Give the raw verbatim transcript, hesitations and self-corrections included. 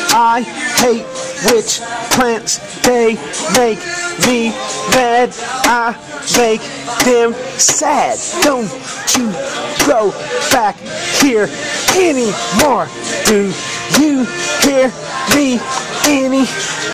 I hate witch plants, they make me mad. I make them sad. Don't you go back here anymore. Do you hear me any